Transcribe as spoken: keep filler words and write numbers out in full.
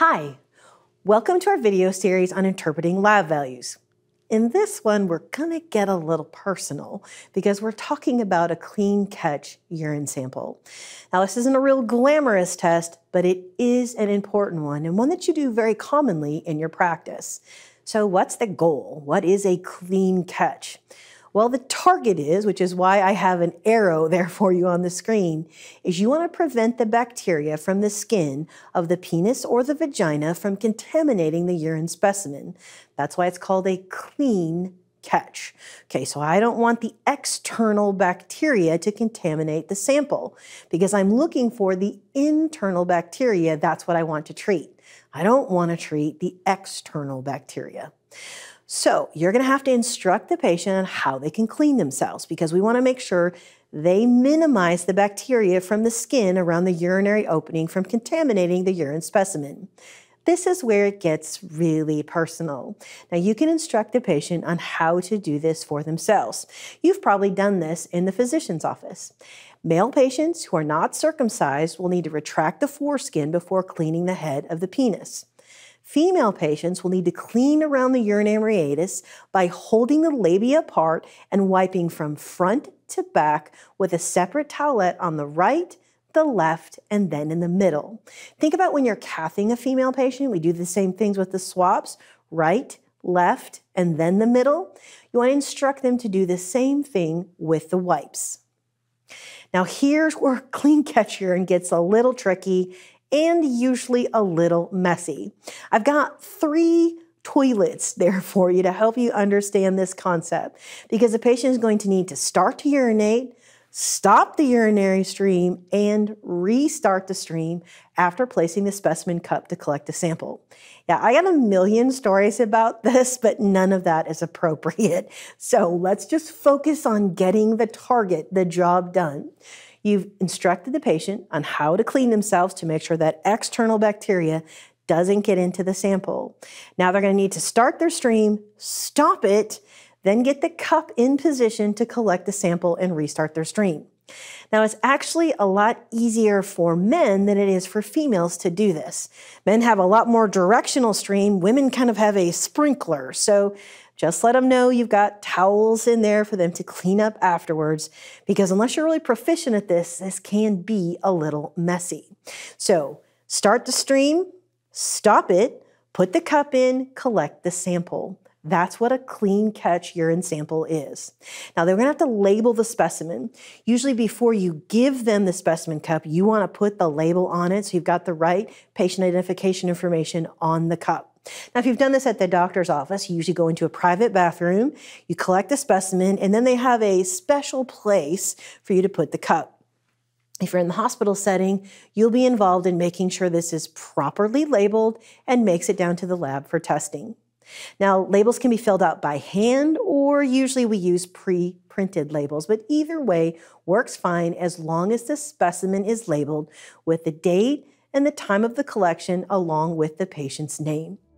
Hi, welcome to our video series on interpreting lab values. In this one, we're gonna get a little personal because we're talking about a clean catch urine sample. Now, this isn't a real glamorous test, but it is an important one and one that you do very commonly in your practice. So what's the goal? What is a clean catch? Well, the target is, which is why I have an arrow there for you on the screen, is you want to prevent the bacteria from the skin of the penis or the vagina from contaminating the urine specimen. That's why it's called a clean catch. Okay, so I don't want the external bacteria to contaminate the sample because I'm looking for the internal bacteria. That's what I want to treat. I don't want to treat the external bacteria. So you're going to have to instruct the patient on how they can clean themselves because we want to make sure they minimize the bacteria from the skin around the urinary opening from contaminating the urine specimen. This is where it gets really personal. Now you can instruct the patient on how to do this for themselves. You've probably done this in the physician's office. Male patients who are not circumcised will need to retract the foreskin before cleaning the head of the penis. Female patients will need to clean around the urinary areatus by holding the labia apart and wiping from front to back with a separate towelette on the right, the left, and then in the middle. Think about when you're cathing a female patient. We do the same things with the swabs, right, left, and then the middle. You want to instruct them to do the same thing with the wipes. Now here's where clean catch urine gets a little tricky and usually a little messy. I've got three toilets there for you to help you understand this concept because the patient is going to need to start to urinate, stop the urinary stream, and restart the stream after placing the specimen cup to collect a sample. Yeah, I got a million stories about this, but none of that is appropriate. So let's just focus on getting the target, the job done. You've instructed the patient on how to clean themselves to make sure that external bacteria doesn't get into the sample. Now they're going to need to start their stream, stop it, then get the cup in position to collect the sample and restart their stream. Now it's actually a lot easier for men than it is for females to do this. Men have a lot more directional stream. Women kind of have a sprinkler. So just let them know you've got towels in there for them to clean up afterwards because unless you're really proficient at this, this can be a little messy. So start the stream, stop it, put the cup in, collect the sample. That's what a clean catch urine sample is. Now they're going to have to label the specimen. Usually before you give them the specimen cup, you want to put the label on it so you've got the right patient identification information on the cup. Now, if you've done this at the doctor's office, you usually go into a private bathroom, you collect the specimen, and then they have a special place for you to put the cup. If you're in the hospital setting, you'll be involved in making sure this is properly labeled and makes it down to the lab for testing. Now, labels can be filled out by hand, or usually we use pre-printed labels, but either way works fine as long as the specimen is labeled with the date and the time of the collection along with the patient's name.